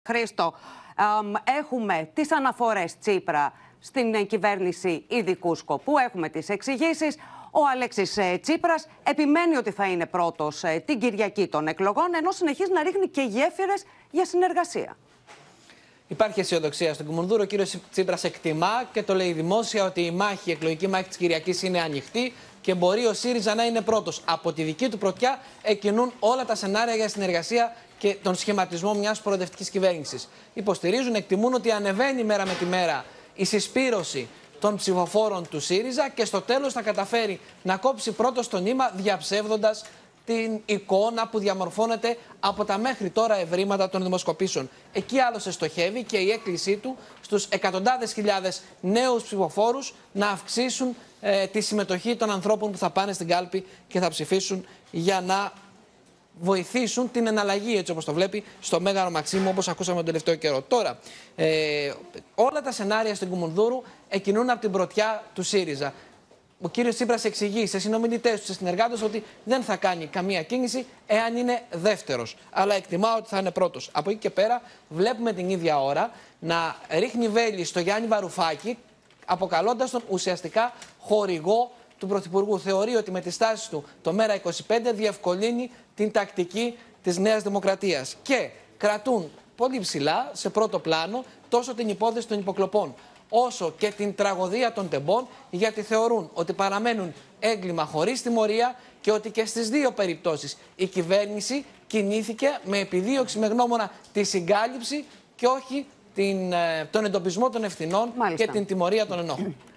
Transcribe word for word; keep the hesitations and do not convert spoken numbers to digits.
Χρήστο, έχουμε τις αναφορές Τσίπρα στην κυβέρνηση ειδικού σκοπού, έχουμε τις εξηγήσεις. Ο Αλέξης Τσίπρας επιμένει ότι θα είναι πρώτος την Κυριακή των εκλογών, ενώ συνεχίζει να ρίχνει και γέφυρες για συνεργασία. Υπάρχει αισιοδοξία στον Κουμουνδούρο. Ο κύριος Τσίπρας εκτιμά και το λέει δημόσια ότι η μάχη, η εκλογική μάχη της Κυριακής είναι ανοιχτή και μπορεί ο ΣΥΡΙΖΑ να είναι πρώτος. Από τη δική του πρωτιά εκκινούν όλα τα σενάρια για συνεργασία και τον σχηματισμό μιας προοδευτικής κυβέρνησης. Υποστηρίζουν, εκτιμούν ότι ανεβαίνει μέρα με τη μέρα η συσπήρωση των ψηφοφόρων του ΣΥΡΙΖΑ και στο τέλος θα καταφέρει να κόψει πρώτος το νήμα, διαψεύδοντας την εικόνα που διαμορφώνεται από τα μέχρι τώρα ευρήματα των δημοσκοπήσεων. Εκεί άλλωστε στοχεύει και η έκκλησή του στους εκατοντάδες χιλιάδες νέους ψηφοφόρους να αυξήσουν ε, τη συμμετοχή των ανθρώπων που θα πάνε στην κάλπη και θα ψηφίσουν για να βοηθήσουν την εναλλαγή, έτσι όπως το βλέπει, στο Μέγαρο Μαξίμου, όπως ακούσαμε τον τελευταίο καιρό. Τώρα, ε, όλα τα σενάρια στην Κουμουνδούρου εκκινούν από την πρωτιά του ΣΥΡΙΖΑ. Ο κύριος Τσίπρας εξηγεί σε συνομιλητές του, σε συνεργάτες, ότι δεν θα κάνει καμία κίνηση εάν είναι δεύτερος. Αλλά εκτιμά ότι θα είναι πρώτος. Από εκεί και πέρα, βλέπουμε την ίδια ώρα να ρίχνει βέλη στο Γιάννη Βαρουφάκη, αποκαλώντας τον ουσιαστικά χορηγό του Πρωθυπουργού. Θεωρεί ότι με τη στάση του το ΜΕΡΑ είκοσι πέντε διευκολύνει την τακτική της Νέας Δημοκρατίας. Και κρατούν πολύ ψηλά, σε πρώτο πλάνο, τόσο την υπόθεση των υποκλοπών, όσο και την τραγωδία των τεμπών, γιατί θεωρούν ότι παραμένουν έγκλημα χωρίς τιμωρία και ότι και στις δύο περιπτώσεις η κυβέρνηση κινήθηκε με επιδίωξη, με γνώμονα τη συγκάλυψη και όχι την, τον εντοπισμό των ευθυνών. Μάλιστα. Και την τιμωρία των ενόχων.